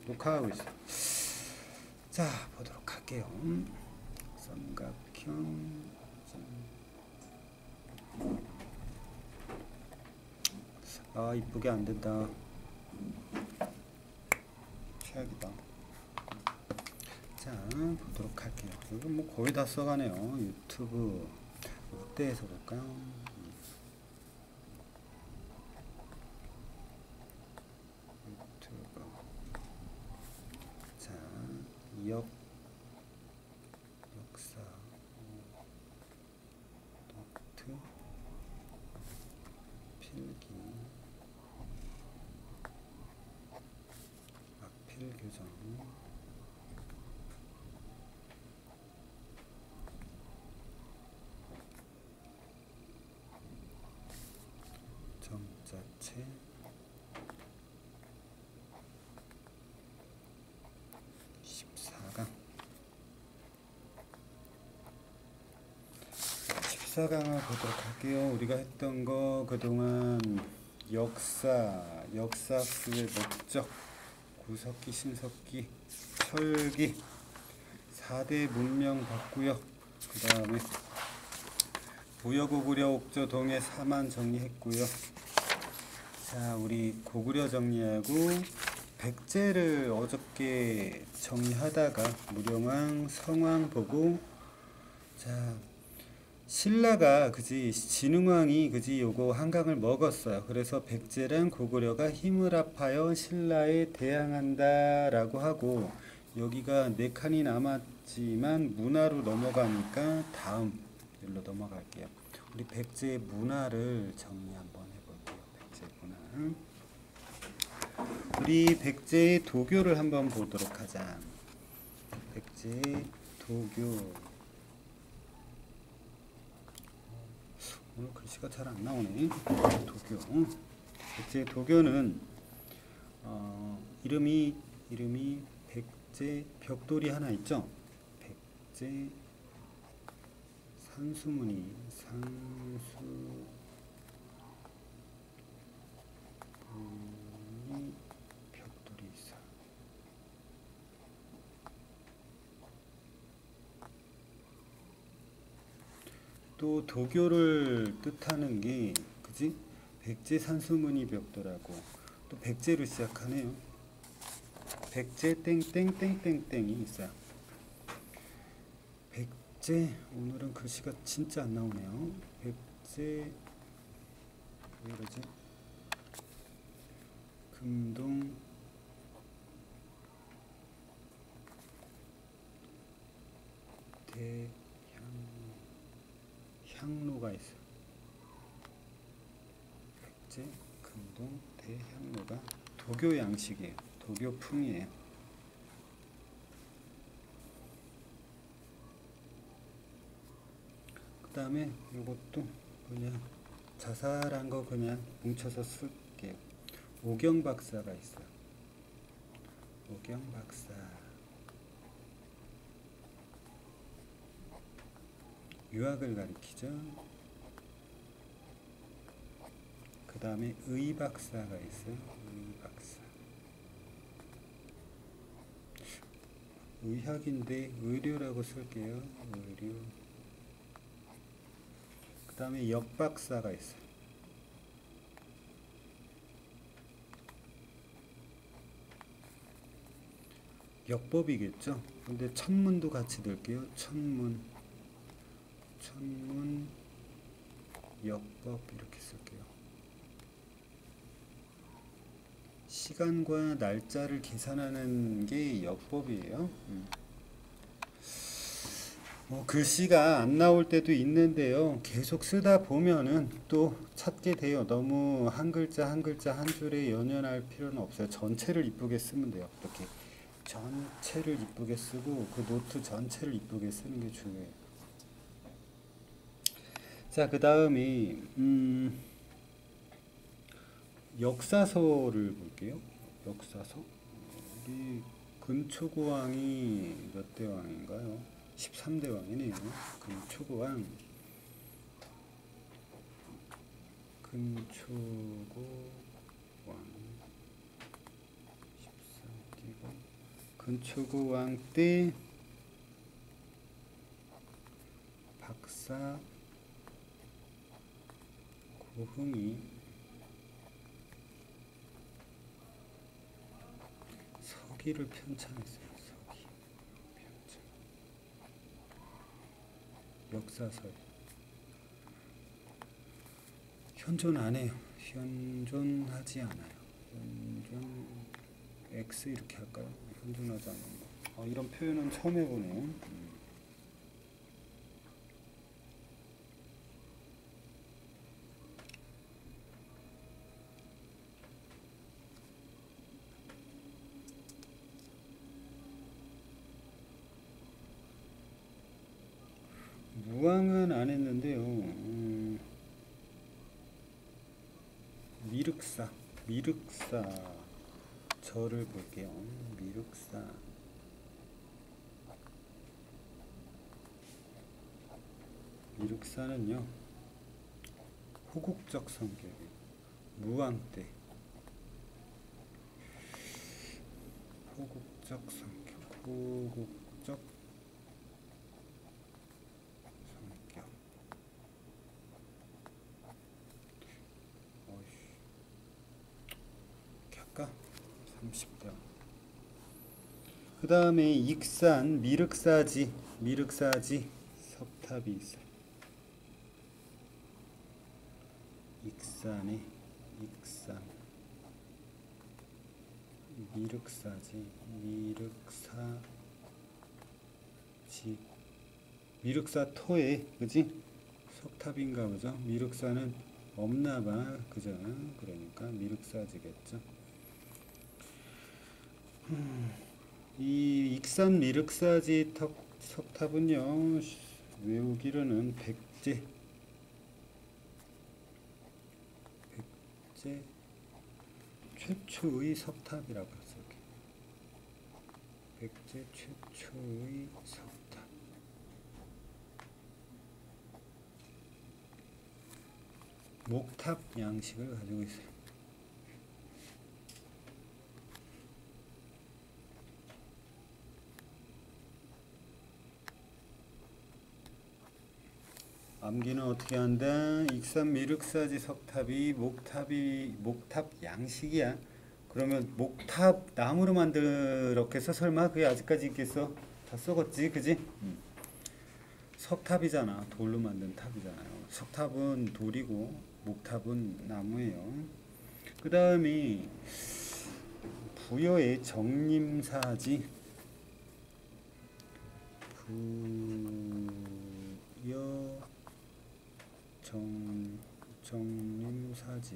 녹화하고 있어. 자, 보도록 할게요. 삼각형. 아, 이쁘게 안 된다. 최악이다. 자, 보도록 할게요. 이거 뭐 거의 다 써가네요. 유튜브 확대해서 볼까요? 유튜브. 자, 역사, 노트, 필기, 악필 교정. 정자체, 역사강을 보도록 할게요. 우리가 했던 거 그동안 역사학습의 목적, 구석기, 신석기, 철기, 4대 문명 봤고요. 그 다음에 부여, 고구려, 옥조, 동해, 사만 정리했고요. 자, 우리 고구려 정리하고 백제를 어저께 정리하다가 무령왕, 성왕 보고, 자, 신라가 그지 진흥왕이 그지 요거 한강을 먹었어요. 그래서 백제랑 고구려가 힘을 합하여 신라에 대항한다라고 하고, 여기가 4칸이 남았지만 문화로 넘어가니까 다음 일로 넘어갈게요. 우리 백제의 문화를 정리 한번 해볼게요. 백제 문화. 우리 백제의 도교를 한번 보도록 하자. 백제의 도교. 오늘 글씨가 잘 안 나오네. 도교. 백제 도교는 이름이 백제 벽돌이 하나 있죠. 백제 산수문이 벽돌이 있어. 또 도교를 뜻하는 게 그지? 백제 산수문이 벽돌하고 또 백제로 시작하네요. 백제 땡땡땡땡땡이 있어요. 백제, 오늘은 글씨가 진짜 안 나오네요. 백제, 왜 이러지? 금동, 향로가 있어요. 백제, 금동, 대향로가 도교 양식이에요. 도교풍이에요. 그 다음에 이것도 그냥 자살한 거 그냥 뭉쳐서 쓸게요. 오경박사가 있어요. 오경박사. 유학을 가리키죠. 그 다음에 의박사가 있어요. 의박사. 의학인데 의료라고 쓸게요. 의료. 그 다음에 역박사가 있어요. 역법이겠죠. 근데 천문도 같이 넣을게요. 천문, 역법 이렇게 쓸게요. 시간과 날짜를 계산하는 게 역법이에요. 뭐 글씨가 안 나올 때도 있는데요. 계속 쓰다 보면은 또 찾게 돼요. 너무 한 글자 한 글자 한 줄에 연연할 필요는 없어요. 전체를 이쁘게 쓰면 돼요. 이렇게 전체를 이쁘게 쓰고 그 노트 전체를 이쁘게 쓰는 게 중요해요. 자, 그 다음에 역사서를 볼게요. 역사서. 우리 근초고왕이 몇 대 왕인가요? 13대 왕이네요. 근초고왕. 근초고왕 13기고 근초고 왕때 박사 고흥이 서기를 편찬했어요. 서기 편찬. 역사설. 현존 안 해요. 현존하지 않아요. 현존 X 이렇게 할까요? 현존하지 않는 거. 이런 표현은 처음 해보네요. 무왕은 안 했는데요. 미륵사 절을 볼게요. 미륵사는요 호국적 성격이에요. 무왕 때 호국적 성격. 할까? 30대. 그 다음에 익산 미륵사지 석탑이 있어요. 익산 미륵사지 미륵사토에 그지? 석탑인가 보죠. 미륵사는 없나봐 그죠? 그러니까 미륵사지겠죠. 이 익산 미륵사지 석탑은요 외우기로는 백제 최초의 석탑이라고 했어요. 백제 최초의 석탑. 목탑 양식을 가지고 있어요. 암기는 어떻게 한다? 익산 미륵사지 석탑이 목탑 양식이야. 그러면 목탑 나무로 만들었겠어? 설마 그게 아직까지 있겠어? 다 썩었지, 그지? 석탑이잖아. 돌로 만든 탑이잖아요. 석탑은 돌이고 목탑은 나무예요. 그 다음에 부여의 정림사지. 부여 정림사지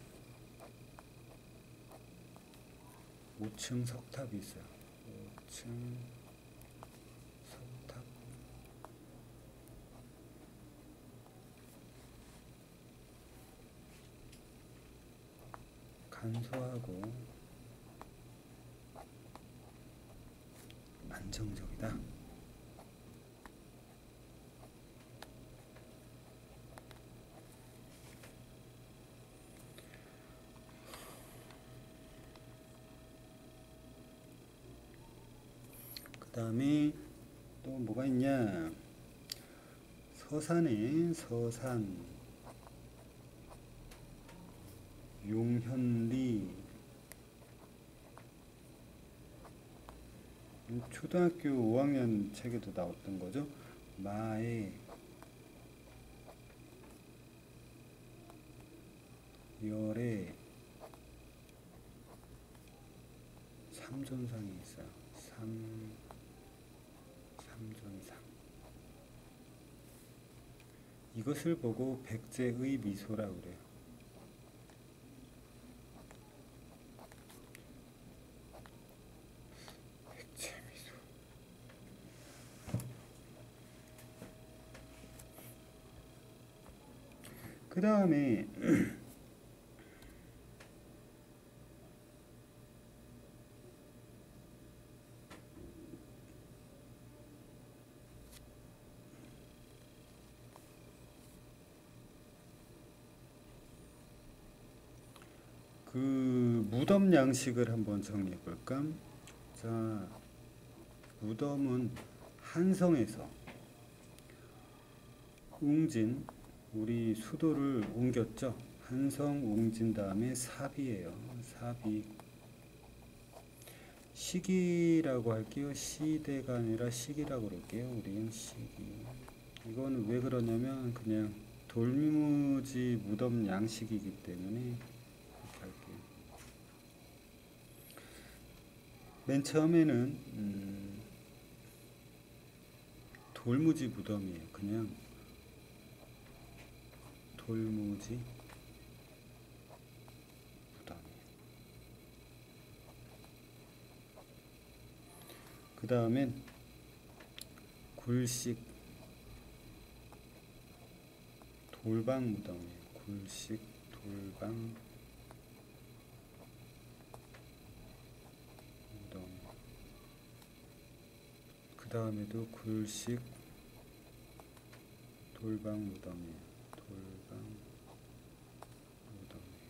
5층 석탑이 있어요. 5층 석탑. 간소하고 안정적이다. 그 다음에 또 뭐가 있냐? 서산에 용현리. 초등학교 5학년 책에도 나왔던 거죠. 마에 열에 삼존상이 있어요. 삼존상. 이것을 보고 백제의 미소라고 그래요. 백제 미소. 그 다음에 그 무덤 양식을 한번 정리해 볼까? 자, 무덤은 한성에서 웅진, 우리 수도를 옮겼죠. 한성 웅진 다음에 사비예요. 사비. 시기라고 할게요. 시대가 아니라 시기라고 그럴게요. 우리는 시기. 이거는 왜 그러냐면 그냥 돌무지 무덤 양식이기 때문에 이렇게 할게요. 맨 처음에는 돌무지 무덤이에요. 그냥 돌무지 무덤이에요. 그 다음엔 굴식 돌방 무덤이에요. 굴식 돌방 무덤. 그 다음에도 굴식 돌방 무덤이에요. 돌방 무덤이에요.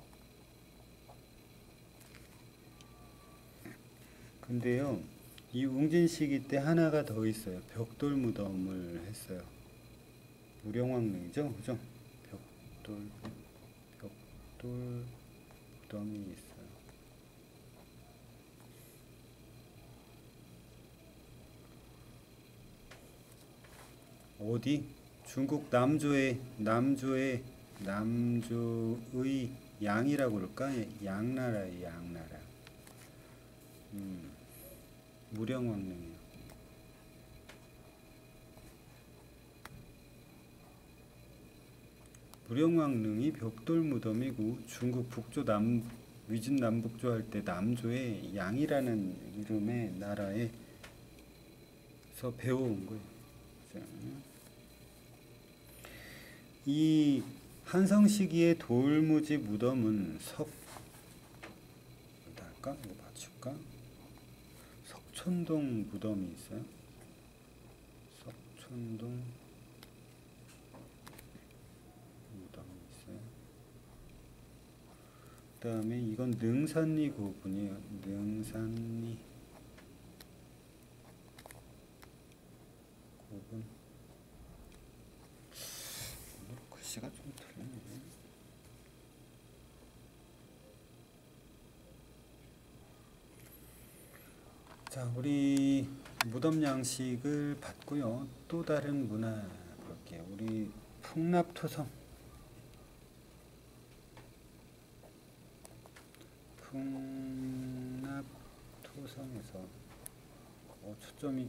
근데요, 이 웅진 시기 때 하나가 더 있어요. 벽돌 무덤을 했어요. 무령왕릉이죠, 그죠? 벽돌 무덤이 있어요. 어디? 중국 남조의 양이라고 그럴까? 양나라의 양나라. 무령왕릉이요. 무령왕릉이 벽돌 무덤이고 중국 북조 위진 남북조 할 때 남조의 양이라는 이름의 나라에서 배워온 거예요. 이 한성 시기의 돌무지 무덤은 어디다 할까? 이거 맞출까? 석촌동 무덤이 있어요. 석촌동 무덤이 있어요. 그 다음에 이건 능산리 고분이에요. 능산리 고분. 글씨가 좀 틀리네. 자, 우리 무덤 양식을 봤고요. 또 다른 문화 볼게요. 우리 풍납토성. 풍납토성에서 초점이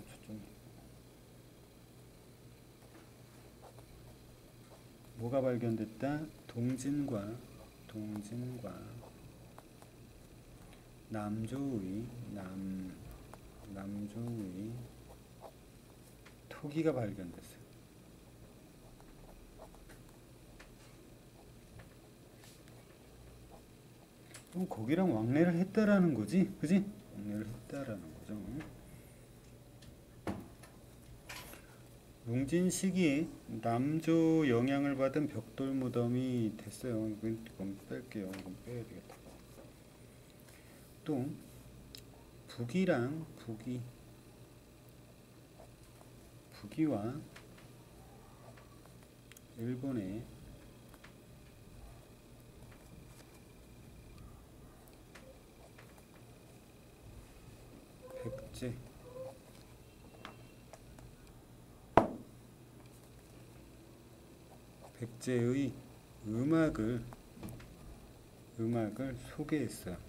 뭐가 발견됐다? 동진과 남조의 토기가 발견됐어요. 그럼 거기랑 왕래를 했다라는 거지, 그지? 왕래를 했다라는 거죠. 웅진 시기에 남조 영향을 받은 벽돌 무덤이 됐어요. 이건 뺄게요. 이건 빼야 되겠다. 또 북이와 일본의 백제의 음악을 소개했어요.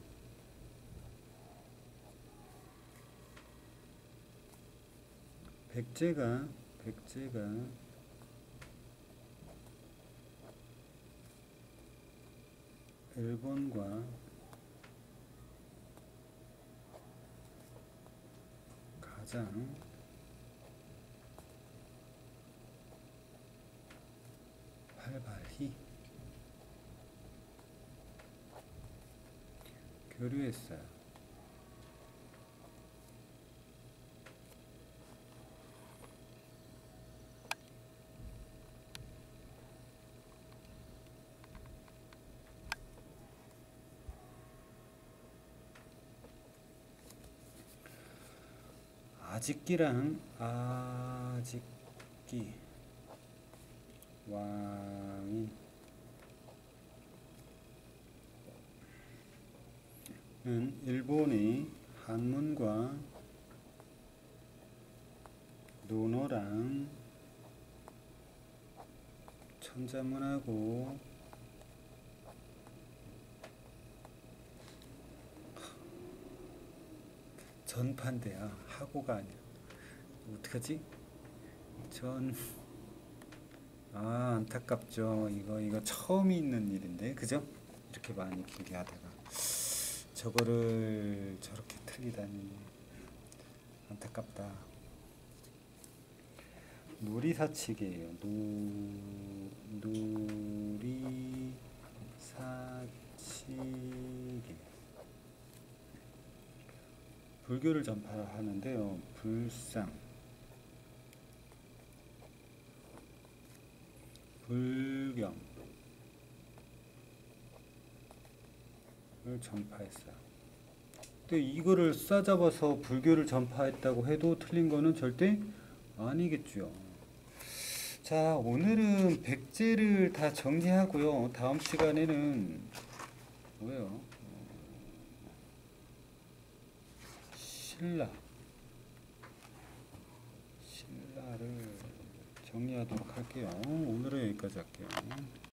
백제가 일본과 가장 활발히 교류했어요. 아직기랑 아직기 왕이 는 일본의 한문과 논어랑 천자문하고 전파인데요. 하고가 아니야. 어떡하지? 안타깝죠. 이거 처음 있는 일인데, 그죠? 이렇게 많이 분리하다가 저거를 저렇게 틀리다니 안타깝다. 누리사치기예요. 누리사치기. 불교를 전파하는데요. 불상, 불경을 전파했어요. 근데 이거를 싸잡아서 불교를 전파했다고 해도 틀린 거는 절대 아니겠죠. 자, 오늘은 백제를 다 정리하고요. 다음 시간에는 뭐예요? 신라를 정리하도록 할게요. 오늘은 여기까지 할게요.